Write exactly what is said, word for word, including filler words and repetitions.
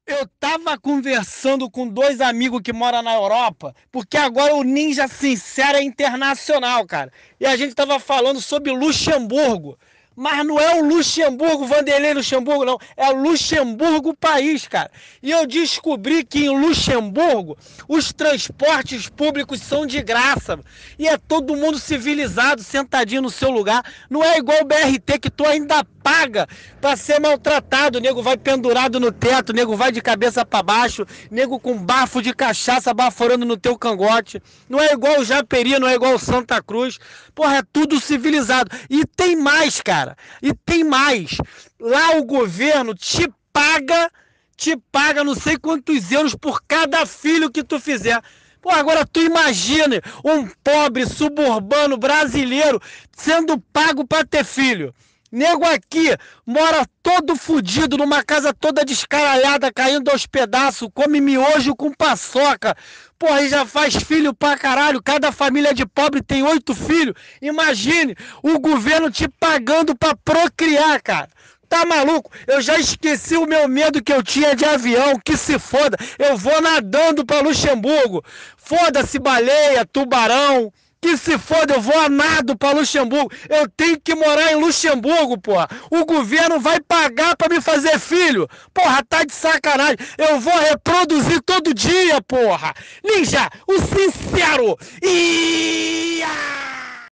Eu tava conversando com dois amigos que moram na Europa, porque agora o Ninja Sincero é internacional, cara. E a gente tava falando sobre Luxemburgo. Mas não é o Luxemburgo, Vanderlei Luxemburgo, não. É o Luxemburgo país, cara. E eu descobri que em Luxemburgo os transportes públicos são de graça. E é todo mundo civilizado, sentadinho no seu lugar. Não é igual o B R T que tu ainda paga pra ser maltratado. O nego vai pendurado no teto, o nego vai de cabeça pra baixo, nego com bafo de cachaça baforando no teu cangote. Não é igual o Japeri, não é igual o Santa Cruz. Porra, é tudo civilizado. E tem mais, cara. E tem mais. Lá o governo te paga, te paga não sei quantos euros por cada filho que tu fizer. Pô, agora tu imagine um pobre suburbano brasileiro sendo pago pra ter filho. Nego aqui mora todo fudido, numa casa toda descaralhada, caindo aos pedaços, come miojo com paçoca. Porra, e já faz filho pra caralho. Cada família de pobre tem oito filhos. Imagine o governo te pagando pra procriar, cara. Tá maluco? Eu já esqueci o meu medo que eu tinha de avião. Que se foda. Eu vou nadando pra Luxemburgo. Foda-se baleia, tubarão. Que se foda, eu vou a nado pra Luxemburgo. Eu tenho que morar em Luxemburgo, porra. O governo vai pagar pra me fazer filho. Porra, tá de sacanagem. Eu vou reproduzir todo dia, porra. Ninja, o sincero. Ia!